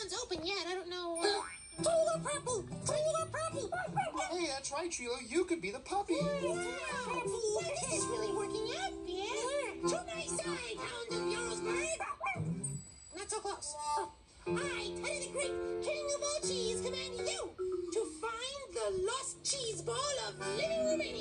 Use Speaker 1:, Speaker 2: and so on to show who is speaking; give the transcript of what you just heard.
Speaker 1: one's open yet. I don't know. Trilo Purple! Trilo Purple!
Speaker 2: Hey, that's right, Trilo. You could be the puppy.
Speaker 1: Wow, this is really working out, yeah. Too nice eye, Hound of Jarlsberg. Not so close. I, Teddy the Great, King of all cheese, command you to find the lost cheese ball of living Romania.